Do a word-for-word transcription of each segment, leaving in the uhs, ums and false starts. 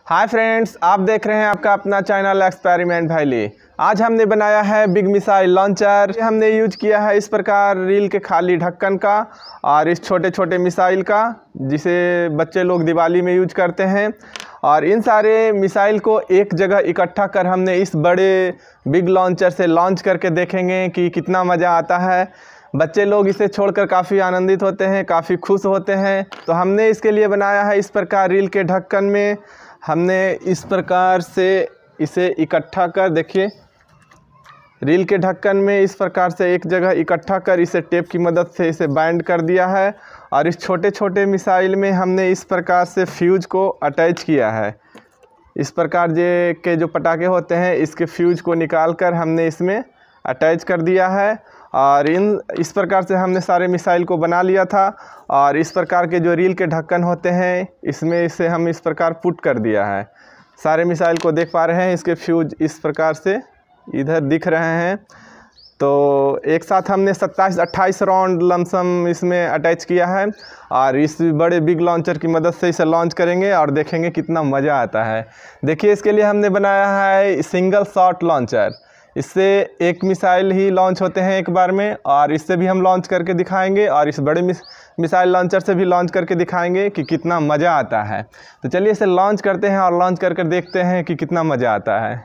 Hi friends, आप देख रहे हैं आपका अपना चैनल एक्सपेरिमेंट वैली। आज हमने बनाया है बिग मिसाइल लॉन्चर। हमने यूज किया है इस प्रकार रील के खाली ढक्कन का और इस छोटे छोटे मिसाइल का, जिसे बच्चे लोग दिवाली में यूज करते हैं। और इन सारे मिसाइल को एक जगह इकट्ठा कर हमने इस बड़े बिग लॉन्चर से लॉन्च करके देखेंगे कि कितना मज़ा आता है। बच्चे लोग इसे छोड़कर काफ़ी आनंदित होते हैं, काफ़ी खुश होते हैं। तो हमने इसके लिए बनाया है इस प्रकार रील के ढक्कन में हमने इस प्रकार से इसे इकट्ठा कर, देखिए रील के ढक्कन में इस प्रकार से एक जगह इकट्ठा कर इसे टेप की मदद से इसे बाइंड कर दिया है। और इस छोटे छोटे मिसाइल में हमने इस प्रकार से फ्यूज को अटैच किया है। इस प्रकार जे के जो पटाखे होते हैं इसके फ्यूज को निकाल कर हमने इसमें अटैच कर दिया है। और इन इस प्रकार से हमने सारे मिसाइल को बना लिया था। और इस प्रकार के जो रील के ढक्कन होते हैं इसमें इसे हम इस प्रकार पुट कर दिया है। सारे मिसाइल को देख पा रहे हैं, इसके फ्यूज इस प्रकार से इधर दिख रहे हैं। तो एक साथ हमने सत्ताईस अट्ठाईस राउंड लमसम इसमें अटैच किया है। और इस बड़े बिग लॉन्चर की मदद से इसे लॉन्च करेंगे और देखेंगे कितना मज़ा आता है। देखिए, इसके लिए हमने बनाया है सिंगल शॉट लॉन्चर। इससे एक मिसाइल ही लॉन्च होते हैं एक बार में, और इससे भी हम लॉन्च करके दिखाएंगे। और इस बड़े मिस, मिसाइल लॉन्चर से भी लॉन्च करके दिखाएंगे कि कितना मज़ा आता है। तो चलिए इसे लॉन्च करते हैं और लॉन्च करके देखते हैं कि कितना मज़ा आता है।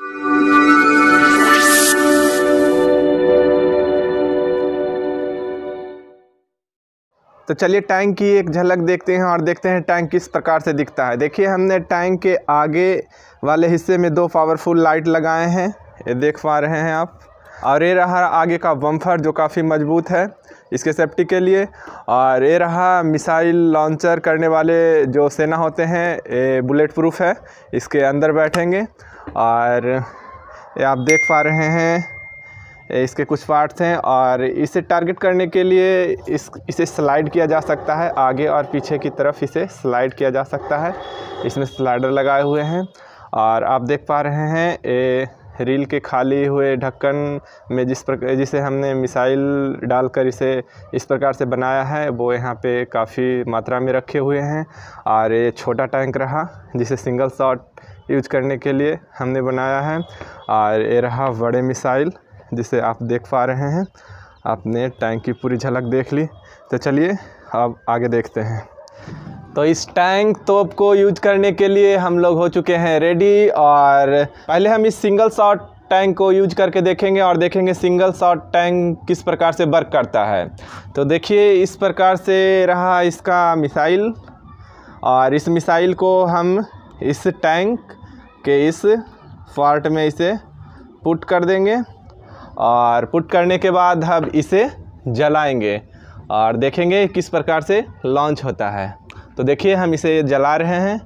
तो चलिए टैंक की एक झलक देखते हैं और देखते हैं टैंक किस प्रकार से दिखता है। देखिए, हमने टैंक के आगे वाले हिस्से में दो पावरफुल लाइट लगाए हैं, ये देख पा रहे हैं आप। और ये रहा आगे का बम्फर जो काफ़ी मजबूत है इसके सेफ्टी के लिए। और ये रहा मिसाइल लॉन्चर करने वाले जो सेना होते हैं, ये बुलेट प्रूफ है, इसके अंदर बैठेंगे। और ये आप देख पा रहे हैं इसके कुछ पार्ट्स हैं। और इसे टारगेट करने के लिए इस इसे स्लाइड किया जा सकता है, आगे और पीछे की तरफ इसे स्लाइड किया जा सकता है। इसमें स्लाइडर लगाए हुए हैं। और आप देख पा रहे हैं ये रील के खाली हुए ढक्कन में जिस प्रकार जिसे हमने मिसाइल डालकर इसे इस प्रकार से बनाया है, वो यहाँ पे काफ़ी मात्रा में रखे हुए हैं। और ये छोटा टैंक रहा जिसे सिंगल शॉट यूज करने के लिए हमने बनाया है। और ये रहा बड़े मिसाइल जिसे आप देख पा रहे हैं। आपने टैंक की पूरी झलक देख ली। तो चलिए अब आगे देखते हैं। तो इस टैंक तोप को यूज करने के लिए हम लोग हो चुके हैं रेडी। और पहले हम इस सिंगल शॉट टैंक को यूज करके देखेंगे और देखेंगे सिंगल शॉट टैंक किस प्रकार से वर्क करता है। तो देखिए, इस प्रकार से रहा इसका मिसाइल। और इस मिसाइल को हम इस टैंक के इस पार्ट में इसे पुट कर देंगे। और पुट करने के बाद हम इसे जलाएंगे और देखेंगे किस प्रकार से लॉन्च होता है। तो देखिए, हम इसे जला रहे हैं।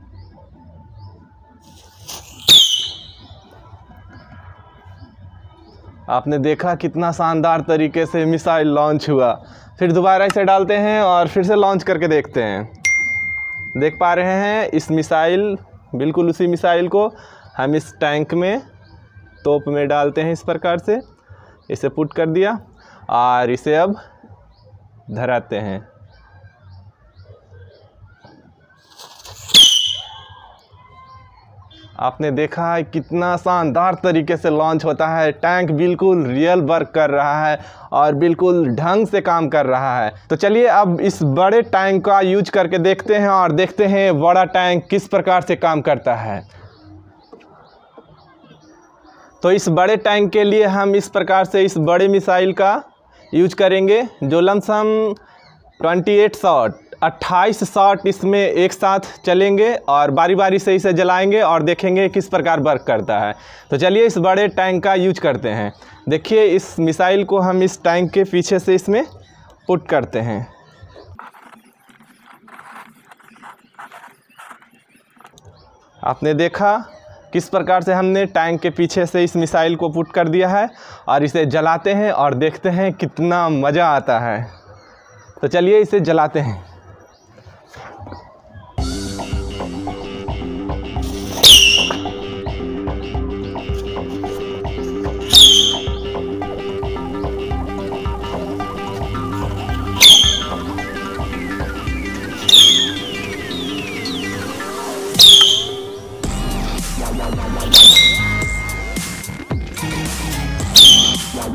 आपने देखा कितना शानदार तरीके से मिसाइल लॉन्च हुआ। फिर दोबारा इसे डालते हैं और फिर से लॉन्च करके देखते हैं। देख पा रहे हैं इस मिसाइल, बिल्कुल उसी मिसाइल को हम इस टैंक में तोप में डालते हैं। इस प्रकार से इसे पुट कर दिया और इसे अब धराते हैं। आपने देखा है कितना शानदार तरीके से लॉन्च होता है। टैंक बिल्कुल रियल वर्क कर रहा है और बिल्कुल ढंग से काम कर रहा है। तो चलिए अब इस बड़े टैंक का यूज करके देखते हैं और देखते हैं बड़ा टैंक किस प्रकार से काम करता है। तो इस बड़े टैंक के लिए हम इस प्रकार से इस बड़े मिसाइल का यूज करेंगे जो लमसम अट्ठाईस शॉट अट्ठाईस शॉट इसमें एक साथ चलेंगे और बारी बारी से इसे जलाएंगे और देखेंगे किस प्रकार वर्क करता है। तो चलिए इस बड़े टैंक का यूज करते हैं। देखिए, इस मिसाइल को हम इस टैंक के पीछे से इसमें पुट करते हैं। आपने देखा किस प्रकार से हमने टैंक के पीछे से इस मिसाइल को पुट कर दिया है। और इसे जलाते हैं और देखते हैं कितना मज़ा आता है। तो चलिए इसे जलाते हैं।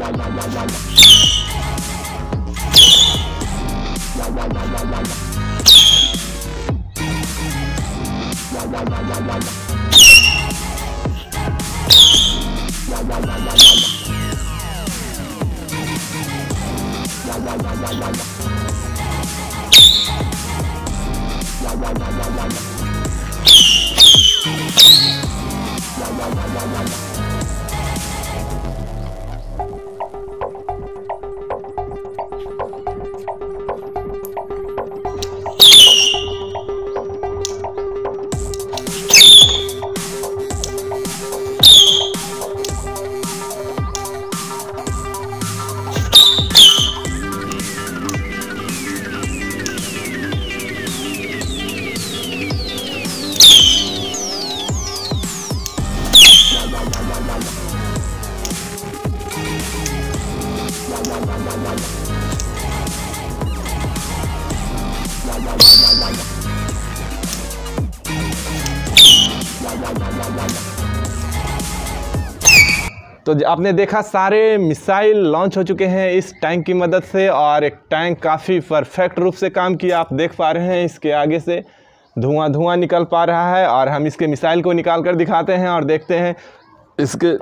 तो आपने देखा सारे मिसाइल लॉन्च हो चुके हैं इस टैंक की मदद से, और एक टैंक काफ़ी परफेक्ट रूप से काम किया। आप देख पा रहे हैं इसके आगे से धुआं धुआं निकल पा रहा है, और हम इसके मिसाइल को निकाल कर दिखाते हैं और देखते हैं इसके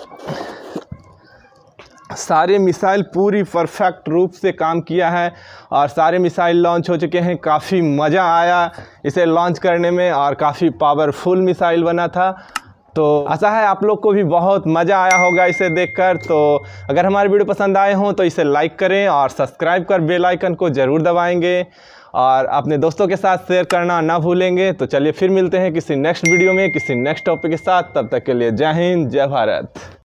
सारे मिसाइल पूरी परफेक्ट रूप से काम किया है, और सारे मिसाइल लॉन्च हो चुके हैं। काफ़ी मज़ा आया इसे लॉन्च करने में, और काफ़ी पावरफुल मिसाइल बना था। तो आशा है आप लोग को भी बहुत मज़ा आया होगा इसे देखकर। तो अगर हमारे वीडियो पसंद आए हों तो इसे लाइक करें और सब्सक्राइब कर बेल आइकन को ज़रूर दबाएंगे, और अपने दोस्तों के साथ शेयर करना ना भूलेंगे। तो चलिए फिर मिलते हैं किसी नेक्स्ट वीडियो में किसी नेक्स्ट टॉपिक के साथ। तब तक के लिए जय हिंद, जय भारत।